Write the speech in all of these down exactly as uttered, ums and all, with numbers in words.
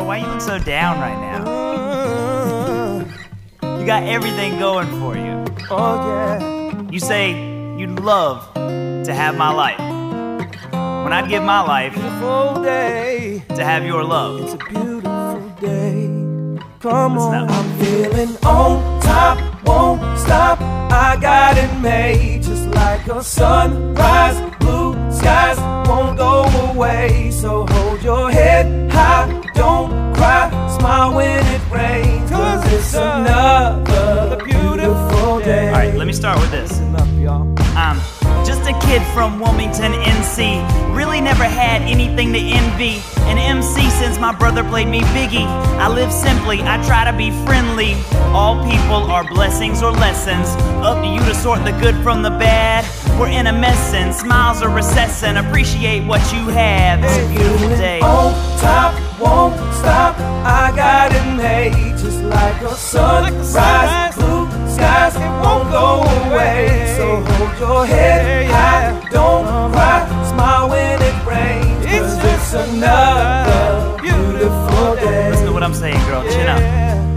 why you look so down right now? You got everything going for you. Oh yeah. You say you'd love to have my life, when I'd give my life Beautiful day. to have your love. It's a beautiful day. Come Listen on, up. I'm feeling on top, won't stop. I got it made, just like a sunrise. Blue skies won't go away. So hold your head high, don't cry. Smile when it rains, cause it's another beautiful day. Alright, let me start with this. Listen up, y'all. I'm just a kid from Wilmington, N C. Really never had anything to envy. An M C since my brother played me Biggie. I live simply, I try to be friendly. All people are blessings or lessons. Up to you to sort the good from the bad. We're in a messin', smiles are recessing. Appreciate what you have, it's a beautiful day. On top, won't stop. I got it made, just like a sunrise. Blue skies won't go away. So hold your head high, don't cry. Smile when it rains, cause it's another beautiful day. Listen to what I'm saying, girl, chin up.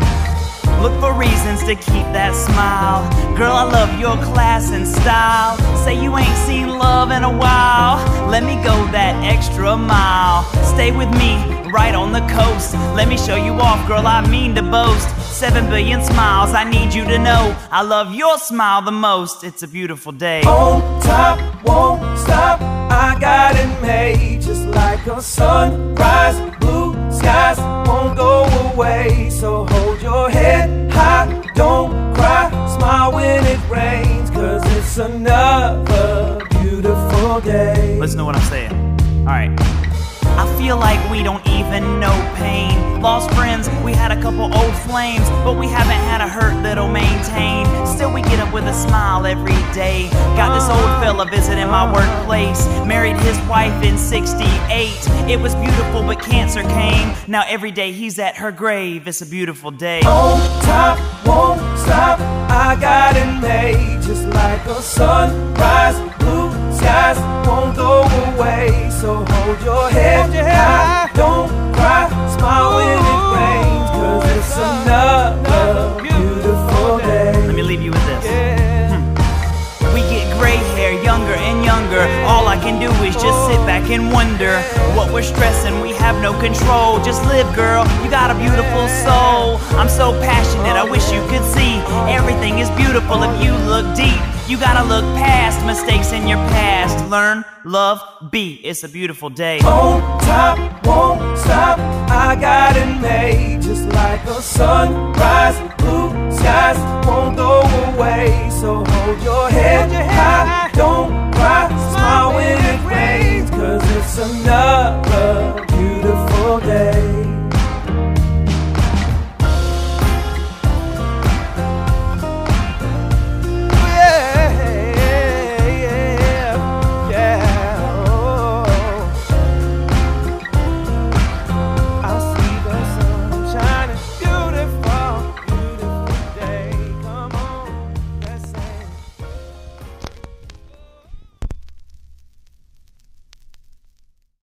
Look for reasons to keep that smile. Girl, I love your class and style. Say you ain't seen love in a while. Let me go that extra mile. Stay with me, right on the coast. Let me show you off, girl, I mean to boast. Seven billion smiles, I need you to know I love your smile the most. It's a beautiful day. On top, won't stop. I got it made, just like a sunrise. Blue skies won't go away. So hold your head high, don't cry. Smile when it rains, cause it's another beautiful day. Listen to what I'm saying. Alright. I feel like we don't even know pain. Lost friends, we had a couple old flames, but we haven't had a hurt that'll maintain. Still we get up with a smile every day. Got this old fella visiting my workplace. Married his wife in sixty-eight. It was beautiful but cancer came. Now every day he's at her grave. It's a beautiful day. On top, won't stop. I got it made, just like a sunrise. Blue skies won't go away. So hold your head high, don't cry. Smile when it rains, cause it's another beautiful day. Let me leave you with this. Hmm. We get gray hair, younger and younger. All I can do is just sit back and wonder what we're stressing, we have no control. Just live, girl, you got a beautiful soul. I'm so passionate, I wish you could see. Everything is beautiful if you look deep. You gotta look past mistakes in your past. Learn, love, be. It's a beautiful day. On top, won't stop. I got it made, just like a sunrise. Blue skies won't go away. So hold your head